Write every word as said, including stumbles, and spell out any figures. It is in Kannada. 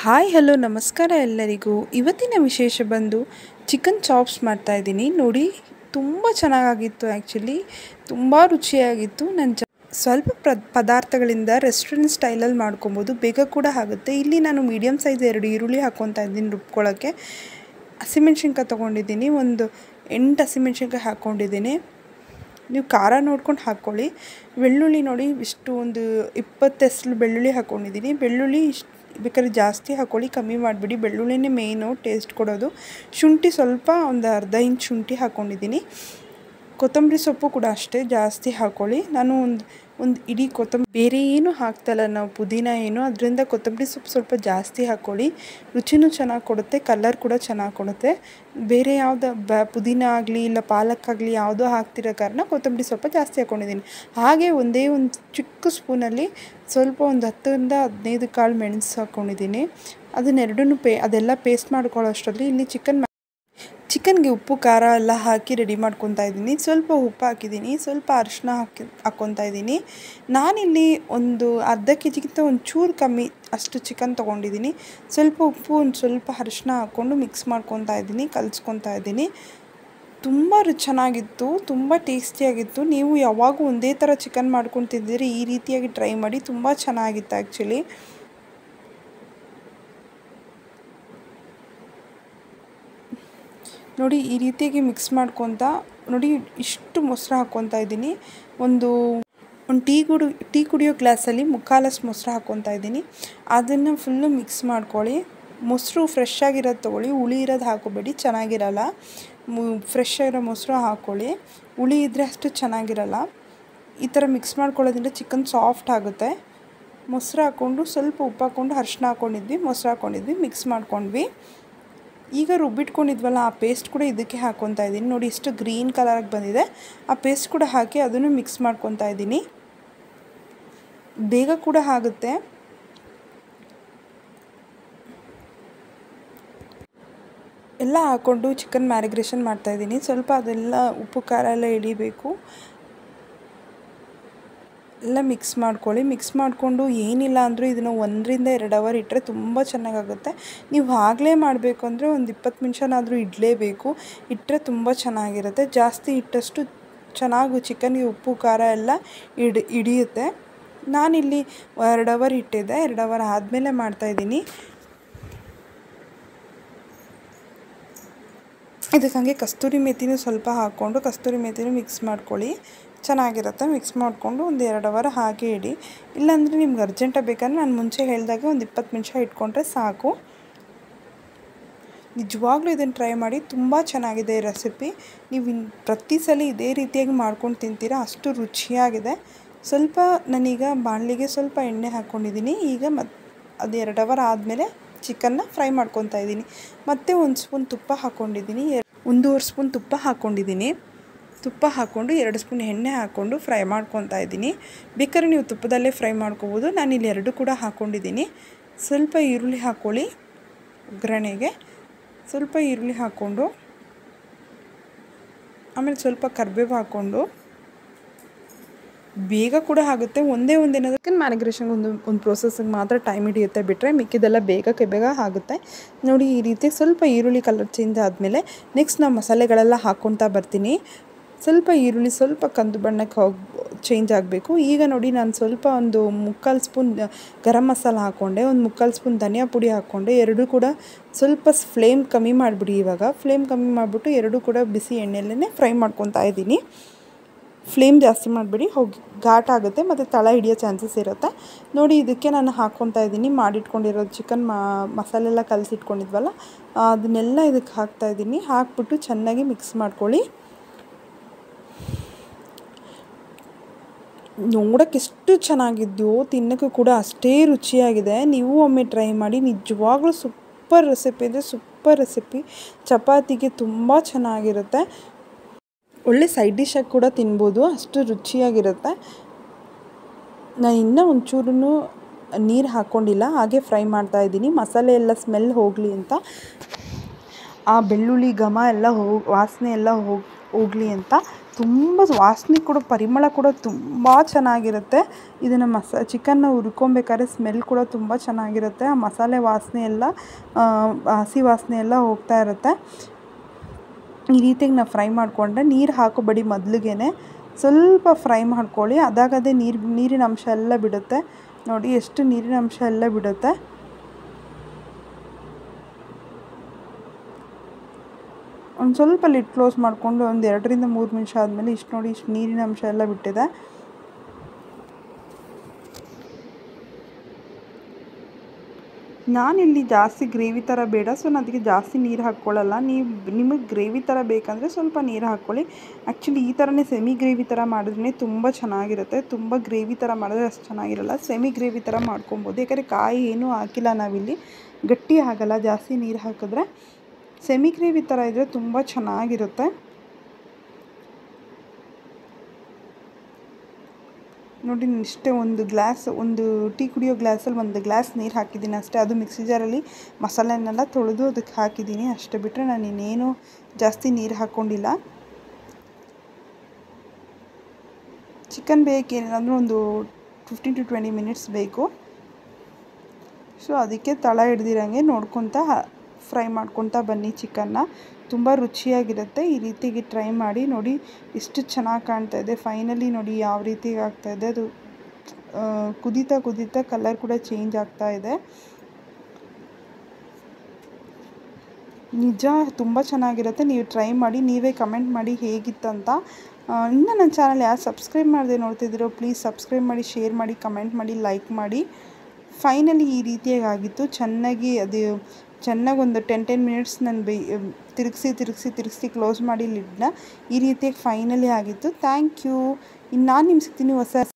ಹಾಯ್ ಹಲೋ ನಮಸ್ಕಾರ ಎಲ್ಲರಿಗೂ. ಇವತ್ತಿನ ವಿಶೇಷ ಬಂದು ಚಿಕನ್ ಚಾಪ್ಸ್ ಮಾಡ್ತಾಯಿದ್ದೀನಿ ನೋಡಿ. ತುಂಬ ಚೆನ್ನಾಗಿತ್ತು, ಆ್ಯಕ್ಚುಲಿ ತುಂಬ ರುಚಿಯಾಗಿತ್ತು. ನಾನು ಜ ಸ್ವಲ್ಪ ಪ್ರ ಪದಾರ್ಥಗಳಿಂದ ರೆಸ್ಟೋರೆಂಟ್ ಸ್ಟೈಲಲ್ಲಿ ಮಾಡ್ಕೊಬೋದು, ಬೇಗ ಕೂಡ ಆಗುತ್ತೆ. ಇಲ್ಲಿ ನಾನು ಮೀಡಿಯಮ್ ಸೈಜ್ ಎರಡು ಈರುಳ್ಳಿ ಹಾಕ್ಕೊತಾ ಇದ್ದೀನಿ ರುಬ್ಕೊಳ್ಳೋಕ್ಕೆ. ಹಸಿಮೆಣ್ಸಿನ್ಕಾಯಿ ತೊಗೊಂಡಿದ್ದೀನಿ, ಒಂದು ಎಂಟು ಹಸಿಮೆಣ್ಸಿನ್ಕಾಯಿ ಹಾಕ್ಕೊಂಡಿದ್ದೀನಿ. ನೀವು ಖಾರ ನೋಡ್ಕೊಂಡು ಹಾಕ್ಕೊಳ್ಳಿ. ಬೆಳ್ಳುಳ್ಳಿ ನೋಡಿ ಇಷ್ಟು ಒಂದು ಇಪ್ಪತ್ತು ಎಸಳು ಬೆಳ್ಳುಳ್ಳಿ ಹಾಕ್ಕೊಂಡಿದ್ದೀನಿ. ಬೆಳ್ಳುಳ್ಳಿ ಇಷ್ಟು ಬೇಕಾದ್ರೆ ಜಾಸ್ತಿ ಹಾಕ್ಕೊಳ್ಳಿ, ಕಮ್ಮಿ ಮಾಡಿಬಿಡಿ. ಬೆಳ್ಳುಳ್ಳಿನೇ ಮೇಯ್ನು ಟೇಸ್ಟ್ ಕೊಡೋದು. ಶುಂಠಿ ಸ್ವಲ್ಪ ಒಂದು ಅರ್ಧ ಇಂಚ್ ಶುಂಠಿ ಹಾಕ್ಕೊಂಡಿದ್ದೀನಿ. ಕೊತ್ತಂಬರಿ ಸೊಪ್ಪು ಕೂಡ ಅಷ್ಟೇ ಜಾಸ್ತಿ ಹಾಕ್ಕೊಳ್ಳಿ. ನಾನು ಒಂದು ಒಂದು ಇಡೀ ಕೊತ್ತಂಬರಿ ಬೇರೆ ಏನು ಹಾಕ್ತಲ್ಲ ನಾವು, ಪುದೀನ ಏನು, ಅದರಿಂದ ಕೊತ್ತಂಬರಿ ಸೊಪ್ಪು ಸ್ವಲ್ಪ ಜಾಸ್ತಿ ಹಾಕ್ಕೊಳ್ಳಿ. ರುಚಿನೂ ಚೆನ್ನಾಗಿ ಕೊಡುತ್ತೆ, ಕಲರ್ ಕೂಡ ಚೆನ್ನಾಗಿ ಕೊಡುತ್ತೆ. ಬೇರೆ ಯಾವುದೋ ಬ ಪುದೀನ ಆಗಲಿ ಇಲ್ಲ ಪಾಲಕ್ಕಾಗಲಿ ಯಾವುದೋ ಹಾಕ್ತಿರೋ ಕಾರಣ ಕೊತ್ತಂಬರಿ ಸ್ವಲ್ಪ ಜಾಸ್ತಿ ಹಾಕ್ಕೊಂಡಿದ್ದೀನಿ. ಹಾಗೆ ಒಂದೇ ಒಂದು ಚಿಕ್ಕ ಸ್ಪೂನಲ್ಲಿ ಸ್ವಲ್ಪ ಒಂದು ಹತ್ತರಿಂದ ಹದಿನೈದು ಕಾಳು ಮೆಣಸು ಹಾಕ್ಕೊಂಡಿದ್ದೀನಿ. ಅದನ್ನೆರಡನ್ನೂ ಪೇ ಅದೆಲ್ಲ ಪೇಸ್ಟ್ ಮಾಡ್ಕೊಳ್ಳೋ ಅಷ್ಟರಲ್ಲಿ ಇಲ್ಲಿ ಚಿಕನ್ ಚಿಕನ್ಗೆ ಉಪ್ಪು ಖಾರ ಎಲ್ಲ ಹಾಕಿ ರೆಡಿ ಮಾಡ್ಕೊತಾ ಇದ್ದೀನಿ. ಸ್ವಲ್ಪ ಉಪ್ಪು ಹಾಕಿದ್ದೀನಿ, ಸ್ವಲ್ಪ ಅರಿಶಿನ ಹಾಕಿ ಹಾಕ್ಕೊತಾ ಇದ್ದೀನಿ. ನಾನಿಲ್ಲಿ ಒಂದು ಅರ್ಧ ಕೆ ಜಿಗಿಂತ ಒಂದು ಚೂರು ಕಮ್ಮಿ ಅಷ್ಟು ಚಿಕನ್ ತೊಗೊಂಡಿದ್ದೀನಿ. ಸ್ವಲ್ಪ ಉಪ್ಪು ಒಂದು ಸ್ವಲ್ಪ ಅರಿಶಿನ ಹಾಕ್ಕೊಂಡು ಮಿಕ್ಸ್ ಮಾಡ್ಕೊತಾ ಇದ್ದೀನಿ, ಕಲಿಸ್ಕೊತಾ ಇದ್ದೀನಿ. ತುಂಬ ಚೆನ್ನಾಗಿತ್ತು, ತುಂಬ ಟೇಸ್ಟಿಯಾಗಿತ್ತು. ನೀವು ಯಾವಾಗೂ ಒಂದೇ ಥರ ಚಿಕನ್ ಮಾಡ್ಕೊಂಡು ತಿಂದಿದ್ರೆ ಈ ರೀತಿಯಾಗಿ ಟ್ರೈ ಮಾಡಿ, ತುಂಬ ಚೆನ್ನಾಗಿತ್ತು ಆ್ಯಕ್ಚುಲಿ. ನೋಡಿ ಈ ರೀತಿಯಾಗಿ ಮಿಕ್ಸ್ ಮಾಡ್ಕೊತ ನೋಡಿ ಇಷ್ಟು ಮೊಸರು ಹಾಕ್ಕೊತಾ ಇದ್ದೀನಿ. ಒಂದು ಒಂದು ಟೀ ಕುಡಿ ಟೀ ಕುಡಿಯೋ ಗ್ಲಾಸಲ್ಲಿ ಮುಕ್ಕಾಲಷ್ಟು ಮೊಸರು ಹಾಕ್ಕೊತಾ ಇದ್ದೀನಿ. ಅದನ್ನು ಫುಲ್ಲು ಮಿಕ್ಸ್ ಮಾಡ್ಕೊಳ್ಳಿ. ಮೊಸರು ಫ್ರೆಶ್ ಆಗಿರೋದು ತೊಗೊಳ್ಳಿ, ಹುಳಿ ಇರೋದು ಹಾಕೋಬೇಡಿ, ಚೆನ್ನಾಗಿರಲ್ಲ. ಫ್ರೆಶ್ ಆಗಿರೋ ಮೊಸರು ಹಾಕ್ಕೊಳ್ಳಿ, ಹುಳಿ ಇದ್ದರೆ ಅಷ್ಟು ಚೆನ್ನಾಗಿರಲ್ಲ. ಈ ಥರ ಮಿಕ್ಸ್ ಮಾಡ್ಕೊಳ್ಳೋದ್ರಿಂದ ಚಿಕನ್ ಸಾಫ್ಟ್ ಆಗುತ್ತೆ. ಮೊಸರು ಹಾಕ್ಕೊಂಡು ಸ್ವಲ್ಪ ಉಪ್ಪು ಹಾಕ್ಕೊಂಡು ಅರಿಶಿನ ಹಾಕ್ಕೊಂಡಿದ್ವಿ, ಮೊಸರು ಹಾಕ್ಕೊಂಡಿದ್ವಿ, ಮಿಕ್ಸ್ ಮಾಡ್ಕೊಂಡ್ವಿ. ಈಗ ರುಬ್ಬಿಟ್ಕೊಂಡಿದ್ವಲ್ಲ ಆ ಪೇಸ್ಟ್ ಕೂಡ ಇದಕ್ಕೆ ಹಾಕ್ಕೊತಾ ಇದ್ದೀನಿ. ನೋಡಿ ಇಷ್ಟು ಗ್ರೀನ್ ಕಲರಾಗಿ ಬಂದಿದೆ. ಆ ಪೇಸ್ಟ್ ಕೂಡ ಹಾಕಿ ಅದನ್ನು ಮಿಕ್ಸ್ ಮಾಡ್ಕೊತಾ ಇದ್ದೀನಿ. ಬೇಗ ಕೂಡ ಆಗುತ್ತೆ. ಎಲ್ಲ ಹಾಕ್ಕೊಂಡು ಚಿಕನ್ ಮ್ಯಾರಿಗ್ರೇಷನ್ ಮಾಡ್ತಾಯಿದ್ದೀನಿ. ಸ್ವಲ್ಪ ಅದೆಲ್ಲ ಉಪ್ಪು ಖಾರ ಎಲ್ಲ ಹಿಡಿಬೇಕು. ಎಲ್ಲ ಮಿಕ್ಸ್ ಮಾಡ್ಕೊಳ್ಳಿ. ಮಿಕ್ಸ್ ಮಾಡಿಕೊಂಡು ಏನಿಲ್ಲ ಅಂದರೂ ಇದನ್ನು ಒಂದರಿಂದ ಎರಡು ಅವರ್ ಇಟ್ಟರೆ ತುಂಬ ಚೆನ್ನಾಗಾಗುತ್ತೆ. ನೀವು ಆಗಲೇ ಮಾಡಬೇಕು ಅಂದರೆ ಒಂದು ಇಪ್ಪತ್ತು ನಿಮಿಷನಾದರೂ ಇಡಲೇಬೇಕು. ಇಟ್ಟರೆ ತುಂಬ ಚೆನ್ನಾಗಿರುತ್ತೆ. ಜಾಸ್ತಿ ಇಟ್ಟಷ್ಟು ಚೆನ್ನಾಗಿ ಚಿಕನ್ಗೆ ಉಪ್ಪು ಖಾರ ಎಲ್ಲ ಹಿಡಿ ಹಿಡಿಯುತ್ತೆ. ನಾನಿಲ್ಲಿ ಎರಡು ಅವರ್ ಇಟ್ಟಿದ್ದೆ, ಎರಡು ಅವರ್ ಆದಮೇಲೆ ಮಾಡ್ತಾಯಿದ್ದೀನಿ. ಇದಕ್ಕೆ ಹಾಗೆ ಕಸ್ತೂರಿ ಮೆಥಿನೂ ಸ್ವಲ್ಪ ಹಾಕ್ಕೊಂಡು ಕಸ್ತೂರಿ ಮೆಥಿನೂ ಮಿಕ್ಸ್ ಮಾಡ್ಕೊಳ್ಳಿ, ಚೆನ್ನಾಗಿರುತ್ತೆ. ಮಿಕ್ಸ್ ಮಾಡಿಕೊಂಡು ಒಂದು ಎರಡು ಅವರ್ ಹಾಗೆ ಇಡಿ. ಇಲ್ಲಾಂದರೆ ನಿಮ್ಗೆ ಅರ್ಜೆಂಟಾಗಿ ಬೇಕಂದ್ರೆ ನಾನು ಮುಂಚೆ ಹೇಳಿದಾಗೆ ಒಂದು ಇಪ್ಪತ್ತು ನಿಮಿಷ ಇಟ್ಕೊಂಡ್ರೆ ಸಾಕು. ನಿಜವಾಗ್ಲೂ ಇದನ್ನು ಟ್ರೈ ಮಾಡಿ, ತುಂಬ ಚೆನ್ನಾಗಿದೆ ಈ ರೆಸಿಪಿ. ನೀವು ಇನ್ನು ಪ್ರತಿ ಸಲ ಇದೇ ರೀತಿಯಾಗಿ ಮಾಡ್ಕೊಂಡು ತಿಂತೀರಾ, ಅಷ್ಟು ರುಚಿಯಾಗಿದೆ. ಸ್ವಲ್ಪ ನಾನೀಗ ಬಾಣಲಿಗೆ ಸ್ವಲ್ಪ ಎಣ್ಣೆ ಹಾಕ್ಕೊಂಡಿದ್ದೀನಿ. ಈಗ ಮತ್ತು ಅದು ಎರಡು ಅವರ್ ಆದಮೇಲೆ ಚಿಕನ್ನ ಫ್ರೈ ಮಾಡ್ಕೊತಾ ಇದ್ದೀನಿ. ಮತ್ತು ಒಂದು ಸ್ಪೂನ್ ತುಪ್ಪ ಹಾಕ್ಕೊಂಡಿದ್ದೀನಿ, ಒಂದೂವರೆ ಸ್ಪೂನ್ ತುಪ್ಪ ಹಾಕ್ಕೊಂಡಿದ್ದೀನಿ. ತುಪ್ಪ ಹಾಕ್ಕೊಂಡು ಎರಡು ಸ್ಪೂನ್ ಎಣ್ಣೆ ಹಾಕ್ಕೊಂಡು ಫ್ರೈ ಮಾಡ್ಕೊತಾ ಇದ್ದೀನಿ. ಬೇಕಾದ್ರೆ ನೀವು ತುಪ್ಪದಲ್ಲೇ ಫ್ರೈ ಮಾಡ್ಕೋಬೋದು. ನಾನಿಲ್ಲಿ ಎರಡು ಕೂಡ ಹಾಕ್ಕೊಂಡಿದ್ದೀನಿ. ಸ್ವಲ್ಪ ಈರುಳ್ಳಿ ಹಾಕ್ಕೊಳ್ಳಿ ಒಗ್ಗರಣೆಗೆ. ಸ್ವಲ್ಪ ಈರುಳ್ಳಿ ಹಾಕ್ಕೊಂಡು ಆಮೇಲೆ ಸ್ವಲ್ಪ ಕರಿಬೇವು ಹಾಕ್ಕೊಂಡು, ಬೇಗ ಕೂಡ ಆಗುತ್ತೆ. ಒಂದೇ ಒಂದು ಏನಾದರೂ ಚಿಕನ್ ಮ್ಯಾರಿಗ್ರೇಷನ್ಗೆ ಒಂದು ಒಂದು ಪ್ರೋಸೆಸ್ಸಿಗೆ ಮಾತ್ರ ಟೈಮ್ ಹಿಡಿಯುತ್ತೆ, ಬಿಟ್ಟರೆ ಮಿಕ್ಕಿದೆಲ್ಲ ಬೇಗ ಬೇಗ ಆಗುತ್ತೆ. ನೋಡಿ ಈ ರೀತಿ ಸ್ವಲ್ಪ ಈರುಳ್ಳಿ ಕಲರ್ ಚೇಂಜ್ ಆದಮೇಲೆ ನೆಕ್ಸ್ಟ್ ನಾವು ಮಸಾಲೆಗಳೆಲ್ಲ ಹಾಕ್ಕೊತಾ ಬರ್ತೀನಿ. ಸ್ವಲ್ಪ ಈರುಳ್ಳಿ ಸ್ವಲ್ಪ ಕಂದು ಬಣ್ಣಕ್ಕೆ ಹೋಗಿ ಚೇಂಜ್ ಆಗಬೇಕು. ಈಗ ನೋಡಿ ನಾನು ಸ್ವಲ್ಪ ಒಂದು ಮುಕ್ಕಾಲು ಸ್ಪೂನ್ ಗರಂ ಮಸಾಲ ಹಾಕ್ಕೊಂಡೆ, ಒಂದು ಮುಕ್ಕಾಲು ಸ್ಪೂನ್ ಧನಿಯಾ ಪುಡಿ ಹಾಕ್ಕೊಂಡೆ. ಎರಡೂ ಕೂಡ ಸ್ವಲ್ಪ ಫ್ಲೇಮ್ ಕಮ್ಮಿ ಮಾಡಿಬಿಡಿ. ಇವಾಗ ಫ್ಲೇಮ್ ಕಮ್ಮಿ ಮಾಡಿಬಿಟ್ಟು ಎರಡೂ ಕೂಡ ಬಿಸಿ ಎಣ್ಣೆಯಲ್ಲೇ ಫ್ರೈ ಮಾಡ್ಕೊತಾ ಇದ್ದೀನಿ. ಫ್ಲೇಮ್ ಜಾಸ್ತಿ ಮಾಡಿಬಿಡಿ, ಹೋಗಿ ಘಾಟ್ ಆಗುತ್ತೆ ಮತ್ತು ತಳ ಹಿಡಿಯೋ ಚಾನ್ಸಸ್ ಇರುತ್ತೆ. ನೋಡಿ ಇದಕ್ಕೆ ನಾನು ಹಾಕ್ಕೊತಾ ಇದ್ದೀನಿ ಮಾಡಿಟ್ಕೊಂಡಿರೋದು ಚಿಕನ್ ಮಸಾಲೆ ಎಲ್ಲ ಕಲಸಿಟ್ಕೊಂಡಿದ್ವಲ್ಲ ಅದನ್ನೆಲ್ಲ ಇದಕ್ಕೆ ಹಾಕ್ತಾಯಿದ್ದೀನಿ. ಹಾಕ್ಬಿಟ್ಟು ಚೆನ್ನಾಗಿ ಮಿಕ್ಸ್ ಮಾಡ್ಕೊಳ್ಳಿ. ನೋಡೋಕ್ಕೆ ಎಷ್ಟು ಚೆನ್ನಾಗಿದೆಯೋ, ತಿನ್ನೋಕ್ಕೂ ಕೂಡ ಅಷ್ಟೇ ರುಚಿಯಾಗಿದೆ. ನೀವು ಒಮ್ಮೆ ಟ್ರೈ ಮಾಡಿ, ನಿಜವಾಗ್ಲೂ ಸೂಪರ್ ರೆಸಿಪಿ ಅಂದರೆ ಸೂಪರ್ ರೆಸಿಪಿ. ಚಪಾತಿಗೆ ತುಂಬ ಚೆನ್ನಾಗಿರುತ್ತೆ. ಒಳ್ಳೆ ಸೈಡ್ ಡಿಶಾಗಿ ಕೂಡ ತಿನ್ಬೋದು, ಅಷ್ಟು ರುಚಿಯಾಗಿರುತ್ತೆ. ನಾನು ಇನ್ನೂ ಒಂಚೂರು ನೀರು ಹಾಕ್ಕೊಂಡಿಲ್ಲ, ಹಾಗೆ ಫ್ರೈ ಮಾಡ್ತಾಯಿದ್ದೀನಿ. ಮಸಾಲೆ ಎಲ್ಲ ಸ್ಮೆಲ್ ಹೋಗಲಿ ಅಂತ, ಆ ಬೆಳ್ಳುಳ್ಳಿ ಘಮ ಎಲ್ಲ ಹೋಗಿ ವಾಸನೆ ಎಲ್ಲ ಹೋಗಿ ಹೋಗಲಿ ಅಂತ ತುಂಬ ವಾಸನೆ ಕೂಡ ಪರಿಮಳ ಕೂಡ ತುಂಬ ಚೆನ್ನಾಗಿರುತ್ತೆ. ಇದನ್ನು ಮಸಾ ಚಿಕನ್ನ ಹುರ್ಕೊಬೇಕಾದ್ರೆ ಸ್ಮೆಲ್ ಕೂಡ ತುಂಬ ಚೆನ್ನಾಗಿರುತ್ತೆ. ಆ ಮಸಾಲೆ ವಾಸನೆ ಎಲ್ಲ ಹಸಿ ವಾಸನೆ ಎಲ್ಲ ಹೋಗ್ತಾ ಇರುತ್ತೆ. ಈ ರೀತಿಯಾಗಿ ನಾವು ಫ್ರೈ ಮಾಡಿಕೊಂಡ್ರೆ ನೀರು ಹಾಕೋಬೇಡಿ, ಮೊದಲಿಗೆ ಸ್ವಲ್ಪ ಫ್ರೈ ಮಾಡ್ಕೊಳ್ಳಿ. ಅದಾಗದೇ ನೀರು ನೀರಿನ ಅಂಶ ಎಲ್ಲ ಬಿಡುತ್ತೆ. ನೋಡಿ ಎಷ್ಟು ನೀರಿನ ಅಂಶ ಎಲ್ಲ ಬಿಡುತ್ತೆ. ಒಂದು ಸ್ವಲ್ಪ ಲಿಡ್ ಕ್ಲೋಸ್ ಮಾಡಿಕೊಂಡು ಒಂದು ಎರಡರಿಂದ ಮೂರು ನಿಮಿಷ ಆದಮೇಲೆ ಇಷ್ಟು ನೋಡಿ, ಇಷ್ಟು ನೀರಿನ ಅಂಶ ಎಲ್ಲ ಬಿಟ್ಟಿದೆ. ನಾನಿಲ್ಲಿ ಜಾಸ್ತಿ ಗ್ರೇವಿ ಥರ ಬೇಡ, ಸೊ ನಾನು ಅದಕ್ಕೆ ಜಾಸ್ತಿ ನೀರು ಹಾಕ್ಕೊಳ್ಳಲ್ಲ. ನೀವು ನಿಮಗೆ ಗ್ರೇವಿ ಥರ ಬೇಕಂದರೆ ಸ್ವಲ್ಪ ನೀರು ಹಾಕ್ಕೊಳ್ಳಿ. ಆ್ಯಕ್ಚುಲಿ ಈ ಥರನೇ ಸೆಮಿ ಗ್ರೇವಿ ಥರ ಮಾಡಿದ್ರೆ ತುಂಬ ಚೆನ್ನಾಗಿರುತ್ತೆ. ತುಂಬ ಗ್ರೇವಿ ಥರ ಮಾಡಿದ್ರೆ ಅಷ್ಟು ಚೆನ್ನಾಗಿರಲ್ಲ. ಸೆಮಿ ಗ್ರೇವಿ ಥರ ಮಾಡ್ಕೊಬೋದು. ಯಾಕಂದರೆ ಕಾಯಿ ಏನೂ ಹಾಕಿಲ್ಲ ನಾವಿಲ್ಲಿ, ಗಟ್ಟಿ ಆಗಲ್ಲ ಜಾಸ್ತಿ ನೀರು ಹಾಕಿದ್ರೆ. ಸೆಮಿ ಗ್ರೇವಿ ಥರ ಇದ್ದರೆ ತುಂಬ ಚೆನ್ನಾಗಿರುತ್ತೆ. ನೋಡಿ ಇಷ್ಟೇ, ಒಂದು ಗ್ಲಾಸ್ ಒಂದು ಟೀ ಕುಡಿಯೋ ಗ್ಲಾಸಲ್ಲಿ ಒಂದು ಗ್ಲಾಸ್ ನೀರು ಹಾಕಿದ್ದೀನಿ ಅಷ್ಟೇ. ಅದು ಮಿಕ್ಸಿ ಜಾರಲ್ಲಿ ಮಸಾಲೆನೆಲ್ಲ ತೊಳೆದು ಅದಕ್ಕೆ ಹಾಕಿದ್ದೀನಿ ಅಷ್ಟೇ, ಬಿಟ್ಟರೆ ನಾನು ಇನ್ನೇನು ಜಾಸ್ತಿ ನೀರು ಹಾಕ್ಕೊಂಡಿಲ್ಲ. ಚಿಕನ್ ಬೇಕೇನಂದ್ರೆ ಒಂದು ಫಿಫ್ಟೀನ್ ಟು ಟ್ವೆಂಟಿ ಮಿನಿಟ್ಸ್ ಬೇಕು. ಸೊ ಅದಕ್ಕೆ ತಳ ಹಿಡ್ದಿರಂಗೆ ನೋಡ್ಕೊತ ಫ್ರೈ ಮಾಡ್ಕೊತಾ ಬನ್ನಿ ಚಿಕನ್ನ. ತುಂಬ ರುಚಿಯಾಗಿರುತ್ತೆ. ಈ ರೀತಿಗೆ ಟ್ರೈ ಮಾಡಿ ನೋಡಿ. ಎಷ್ಟು ಚೆನ್ನಾಗಿ ಕಾಣ್ತಾ ಇದೆ. ಫೈನಲಿ ನೋಡಿ ಯಾವ ರೀತಿಗೆ ಆಗ್ತಾಯಿದೆ. ಅದು ಕುದೀತಾ ಕುದೀತಾ ಕಲರ್ ಕೂಡ ಚೇಂಜ್ ಆಗ್ತಾ ಇದೆ. ನಿಜ ತುಂಬ ಚೆನ್ನಾಗಿರುತ್ತೆ. ನೀವು ಟ್ರೈ ಮಾಡಿ, ನೀವೇ ಕಮೆಂಟ್ ಮಾಡಿ ಹೇಗಿತ್ತಂತ. ಇನ್ನೂ ನನ್ನ ಚಾನಲ್ ಯಾರು ಸಬ್ಸ್ಕ್ರೈಬ್ ಮಾಡದೆ ನೋಡ್ತಿದ್ದೀರೋ ಪ್ಲೀಸ್ ಸಬ್ಸ್ಕ್ರೈಬ್ ಮಾಡಿ, ಶೇರ್ ಮಾಡಿ, ಕಮೆಂಟ್ ಮಾಡಿ, ಲೈಕ್ ಮಾಡಿ. ಫೈನಲಿ ಈ ರೀತಿಯಾಗಿ ಆಗಿತ್ತು. ಚೆನ್ನಾಗಿ ಅದು ಚೆನ್ನಾಗಿ ಒಂದು ಟೆನ್ ಟೆನ್ ಮಿನಿಟ್ಸ್ ನಾನು ಬೈ ತಿರುಗಿಸಿ ತಿರುಗಿಸಿ ತಿರುಗಿಸಿ ಕ್ಲೋಸ್ ಮಾಡಿ ಲಿಡ್ನ. ಈ ರೀತಿಯಾಗಿ ಫೈನಲಿ ಆಗಿತ್ತು. Thank you. ಇನ್ನು ನಾನು ನಿಮ್ಗೆ ಸಿಗ್ತೀನಿ ಹೊಸ